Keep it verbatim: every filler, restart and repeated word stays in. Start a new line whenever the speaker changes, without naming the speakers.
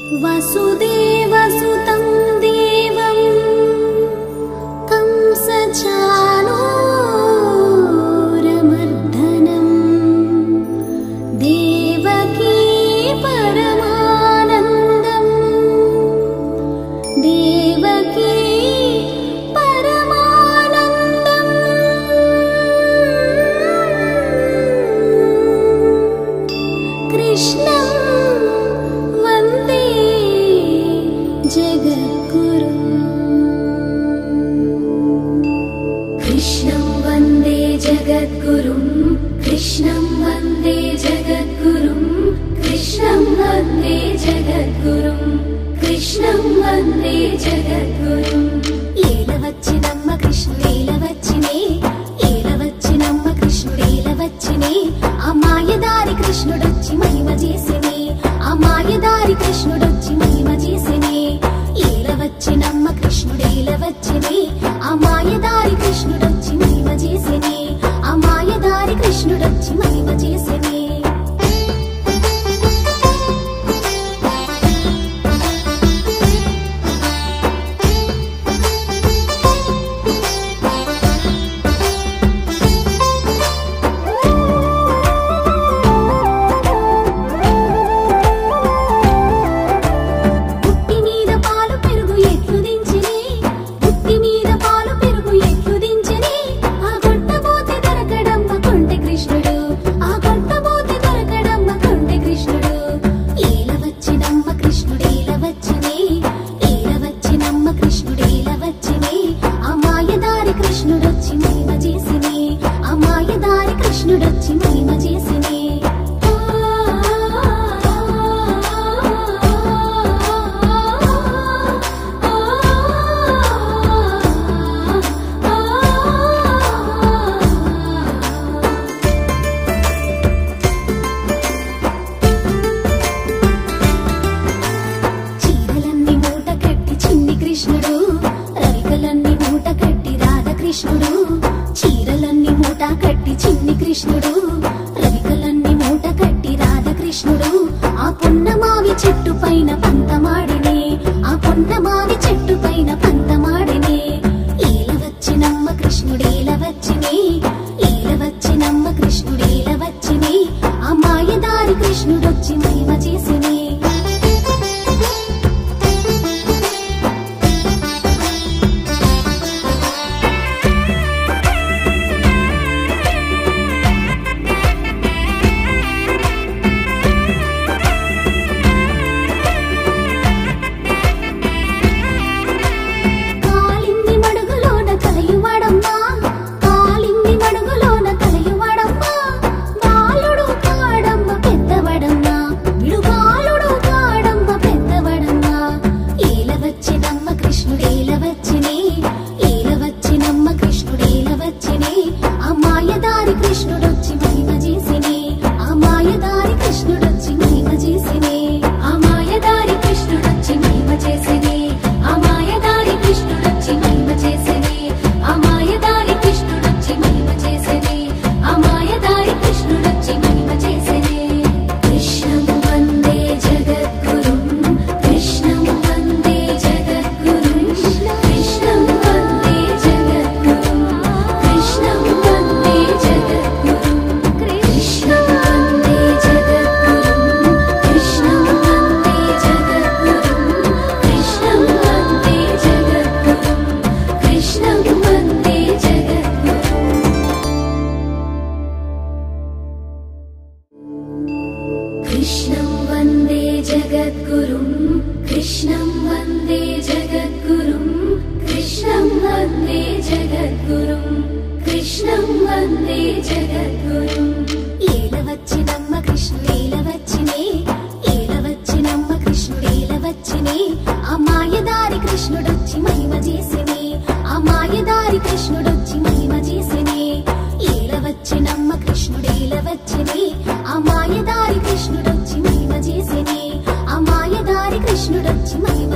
वसुदेवसुतं देवं कंसचाणूरमर्दनं देवकी परमानन्दं देवकी परमानन्दं कृष्णं कृष्णं वन्दे जगद्गुरुं कृष्णं वन्दे जगद्गुरुं कृष्णं वन्दे जगद्गुरुं कृष्णं वन्दे जगद्गुरुं ఏలవచ్చినమ్మ కృష్ణుడేలవచ్చినే ఏలవచ్చినమ్మ కృష్ణుడేలవచ్చినే ఆ మాయదారి కృష్ణుడొచ్చి మహిమ చేసినే ఆ మాయదారి కృష్ణుడొచ్చి మహిమ చేసినే ఏలవచ్చినమ్మ కృష్ణుడేలవచ్చినే ఆ మాయదారి కృష్ణుడొచ్చి మహిమ చేసినే ఆ మాయదారి కృష్ణుడొచ్చి మహిమ చేసినే చీరలన్నీ మూట కట్టి చిన్ని కృష్ణుడు రవికలన్నీ మూట కట్టి రాధకృష్ణుడు ఆ పున్నమావి చెట్టు పైన పంతమాడినే ఆ పున్నమావి చెట్టు పైన పంతమాడినే ఏలవచ్చినమ్మ కృష్ణుడేలవచ్చినే ఏలవచ్చినమ్మ కృష్ణుడేలవచ్చినే ఆ మాయదారి కృష్ణుడొచ్చి మహిమ చేసినే कृष्णं वन्दे जगद्गुरुं कृष्णं वन्दे जगद्गुरुं कृष्णं वन्दे जगद्गुरुं कृष्णं वन्दे जगद्गुरुं ఏలవచ్చినమ్మ కృష్ణుడేలవచ్చినే ఏలవచ్చినమ్మ కృష్ణుడేలవచ్చినే ఆ మాయదారి కృష్ణుడొచ్చి మహిమ చేసినే ఆ మాయదారి కృష్ణుడొచ్చి మహిమ చేసినే ఏలవచ్చినమ్మ కృష్ణుడేలవచ్చినే ఆ మాయదారి కృష్ణుడొచ్చి మహిమ చేసినే ఆ మాయదారి కృష్ణుడొచ్చి మహిమ